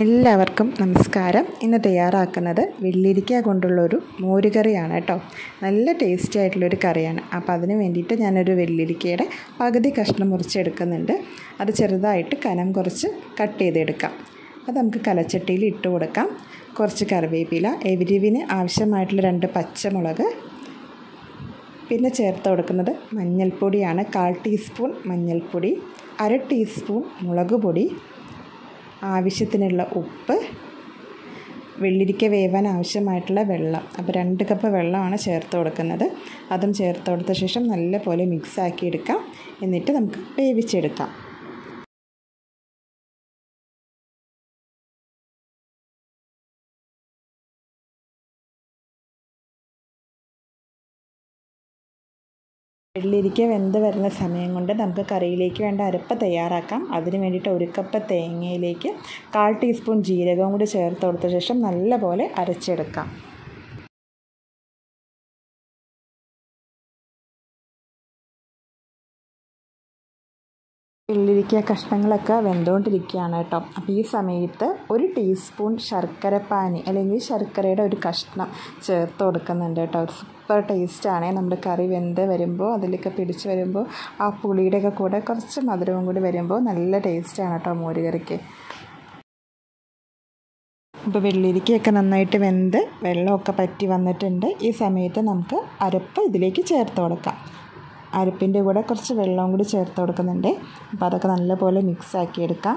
എല്ലാവർക്കും നമസ്കാരം. ഇന്ന് തയ്യാറാക്കുന്നത് വെള്ളരിക്ക കൊണ്ടുള്ളൊരു മോരുകറിയാണ് കേട്ടോ. നല്ല ടേസ്റ്റി ആയിട്ടുള്ളൊരു കറിയാണ്. അപ്പോൾ അതിന് വേണ്ടിയിട്ട് ഞാനൊരു വെള്ളരിക്കയുടെ പകുതി കഷ്ണം മുറിച്ചെടുക്കുന്നുണ്ട്. അത് ചെറുതായിട്ട് കനം കുറച്ച് കട്ട് ചെയ്തെടുക്കാം. അത് നമുക്ക് കലച്ചട്ടിയിൽ ഇട്ട് കൊടുക്കാം. കുറച്ച് കറിവേപ്പില, എരിവിന് ആവശ്യമായിട്ടുള്ള 2 പച്ചമുളക്, പിന്നെ ചേർത്ത് കൊടുക്കുന്നത് മഞ്ഞൾപ്പൊടിയാണ്. 1/4 ടീസ്പൂൺ മഞ്ഞൾപ്പൊടി, 1/2 ടീസ്പൂൺ മുളക് പൊടി, ആവശ്യത്തിനുള്ള ഉപ്പ്, വെള്ളരിക്ക വേവാൻ ആവശ്യമായിട്ടുള്ള വെള്ളം. അപ്പോൾ 2 കപ്പ് വെള്ളമാണ് ചേർത്ത് കൊടുക്കുന്നത്. അതും ചേർത്ത് കൊടുത്ത ശേഷം നല്ലപോലെ മിക്സാക്കി എടുക്കാം. എന്നിട്ട് നമുക്ക് വേവിച്ചെടുക്കാം. വെള്ളരിക്ക വെന്ത് വരുന്ന സമയം കൊണ്ട് നമുക്ക് കറിയിലേക്ക് വേണ്ട അരപ്പ് തയ്യാറാക്കാം. അതിന് വേണ്ടിയിട്ട് 1 കപ്പ് തേങ്ങയിലേക്ക് 1/4 ടീസ്പൂൺ ജീരകവും കൂടി ചേർത്ത് കൊടുത്ത ശേഷം നല്ലപോലെ അരച്ചെടുക്കാം. വെള്ളരിക്ക കഷ്ണങ്ങളൊക്കെ വെന്തുകൊണ്ടിരിക്കുകയാണ് കേട്ടോ. അപ്പോൾ ഈ സമയത്ത് 1 ടീസ്പൂൺ ശർക്കരപ്പാനി അല്ലെങ്കിൽ ശർക്കരയുടെ ഒരു കഷ്ണം ചേർത്ത് കൊടുക്കുന്നുണ്ട് കേട്ടോ. ഒരു സൂപ്പർ ടേസ്റ്റാണ്. നമ്മുടെ കറി വെന്ത് വരുമ്പോൾ അതിലൊക്കെ പിടിച്ച് വരുമ്പോൾ ആ പുളിയുടെയൊക്കെ കൂടെ കുറച്ച് മധുരവും കൂടി വരുമ്പോൾ നല്ല ടേസ്റ്റാണ് കേട്ടോ മോരുകറിക്ക്. ഇപ്പോൾ വെള്ളരിക്കയൊക്കെ നന്നായിട്ട് വെന്ത് വെള്ളമൊക്കെ പറ്റി വന്നിട്ടുണ്ട്. ഈ സമയത്ത് നമുക്ക് അരപ്പ് ഇതിലേക്ക് ചേർത്ത് കൊടുക്കാം. അരപ്പിൻ്റെ കൂടെ കുറച്ച് വെള്ളവും കൂടി ചേർത്ത് കൊടുക്കുന്നുണ്ട്. അപ്പോൾ അതൊക്കെ നല്ലപോലെ മിക്സാക്കി എടുക്കാം.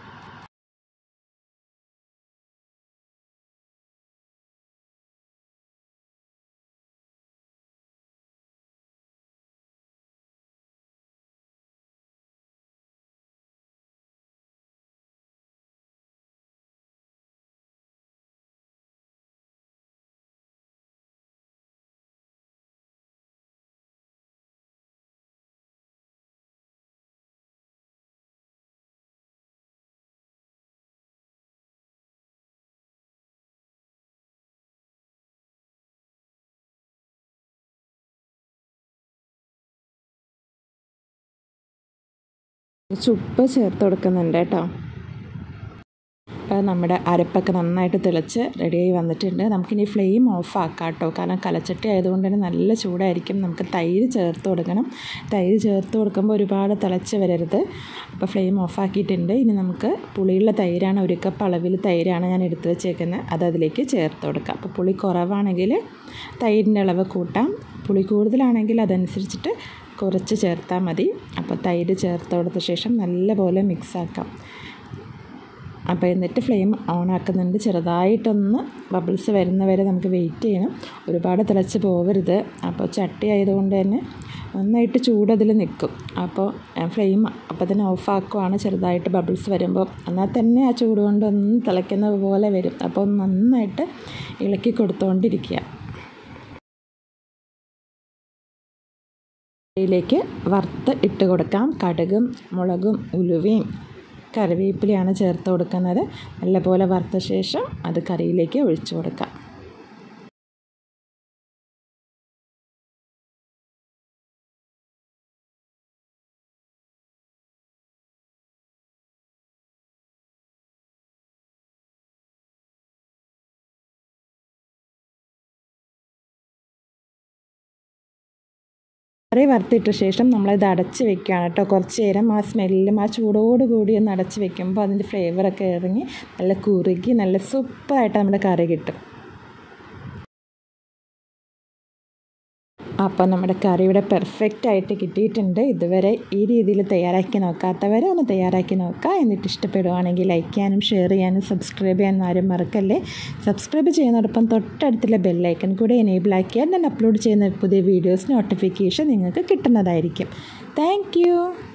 ഉപ്പ് ചേർത്ത് കൊടുക്കുന്നുണ്ട് കേട്ടോ. അപ്പോൾ നമ്മുടെ അരപ്പൊക്കെ നന്നായിട്ട് തിളച്ച് റെഡിയായി വന്നിട്ടുണ്ട്. നമുക്കിനി ഫ്ലെയിം ഓഫ് ആക്കാം കേട്ടോ. കാരണം കലച്ചട്ടി ആയതുകൊണ്ട് തന്നെ നല്ല ചൂടായിരിക്കും. നമുക്ക് തൈര് ചേർത്ത് കൊടുക്കണം. തൈര് ചേർത്ത് കൊടുക്കുമ്പോൾ ഒരുപാട് തിളച്ച് വരരുത്. അപ്പോൾ ഫ്ലെയിം ഓഫ് ആക്കിയിട്ടുണ്ട്. ഇനി നമുക്ക് പുളിയുള്ള തൈരാണ്, 1 കപ്പ് അളവിൽ തൈരാണ് ഞാൻ എടുത്ത് വെച്ചേക്കുന്നത്. അത് അതിലേക്ക് ചേർത്ത് കൊടുക്കാം. അപ്പോൾ പുളി കുറവാണെങ്കിൽ തൈരിൻ്റെ അളവ് കൂട്ടാം. പുളി കൂടുതലാണെങ്കിൽ അതനുസരിച്ചിട്ട് കുറച്ച് ചേർത്താൽ മതി. അപ്പോൾ തൈര് ചേർത്ത് കൊടുത്ത ശേഷം നല്ലപോലെ മിക്സാക്കാം. അപ്പോൾ എന്നിട്ട് ഫ്ലെയിം ഓൺ ആക്കുന്നുണ്ട്. ചെറുതായിട്ടൊന്ന് ബബിൾസ് വരുന്നവരെ നമുക്ക് വെയിറ്റ് ചെയ്യണം. ഒരുപാട് തിളച്ച് പോകരുത്. അപ്പോൾ ചട്ടി ആയതുകൊണ്ട് തന്നെ നന്നായിട്ട് ചൂടതിൽ നിൽക്കും. അപ്പോൾ ഫ്ലെയിം അപ്പോൾ തന്നെ ഓഫ് ആക്കുവാണ്. ചെറുതായിട്ട് ബബിൾസ് വരുമ്പോൾ എന്നാൽ തന്നെ ആ ചൂട് കൊണ്ട് ഒന്ന് തിളയ്ക്കുന്ന പോലെ വരും. അപ്പോൾ നന്നായിട്ട് ഇളക്കി കൊടുത്തുകൊണ്ടിരിക്കുക. ഇതിലേക്ക് വറുത്ത് ഇട്ട് കൊടുക്കാം. കടുകും മുളകും ഉലുവയും കറിവേപ്പിലയാണ് ചേർത്ത് കൊടുക്കുന്നത്. നല്ലപോലെ വറുത്ത ശേഷം അത് കറിയിലേക്ക് ഒഴിച്ചു കൊടുക്കാം. കറി വറുത്തിട്ട ശേഷം നമ്മളിത് അടച്ച് വെക്കുകയാണ് കേട്ടോ. കുറച്ച് നേരം ആ സ്മെല്ലും ആ ചൂടോട് കൂടി ഒന്ന് അടച്ച് വെക്കുമ്പോൾ അതിൻ്റെ ഫ്ലേവറൊക്കെ ഇറങ്ങി നല്ല കുറുകി നല്ല സൂപ്പറായിട്ട് നമ്മുടെ കറി കിട്ടും. അപ്പോൾ നമ്മുടെ കറി ഇവിടെ പെർഫെക്റ്റ് ആയിട്ട് കിട്ടിയിട്ടുണ്ട്. ഇതുവരെ ഈ രീതിയിൽ തയ്യാറാക്കി നോക്കാത്തവരെ ഒന്ന് തയ്യാറാക്കി നോക്കുക. എന്നിട്ട് ഇഷ്ടപ്പെടുവാണെങ്കിൽ ലൈക്ക് ചെയ്യാനും ഷെയർ ചെയ്യാനും സബ്സ്ക്രൈബ് ചെയ്യാനും ആരും മറക്കല്ലേ. സബ്സ്ക്രൈബ് ചെയ്യുന്നതോടൊപ്പം തൊട്ടടുത്തുള്ള ബെല്ലൈക്കൺ കൂടി എനേബിൾ ആക്കിയാൽ ഞാൻ അപ്ലോഡ് ചെയ്യുന്ന പുതിയ വീഡിയോസ് നോട്ടിഫിക്കേഷൻ നിങ്ങൾക്ക് കിട്ടുന്നതായിരിക്കും. Thank U.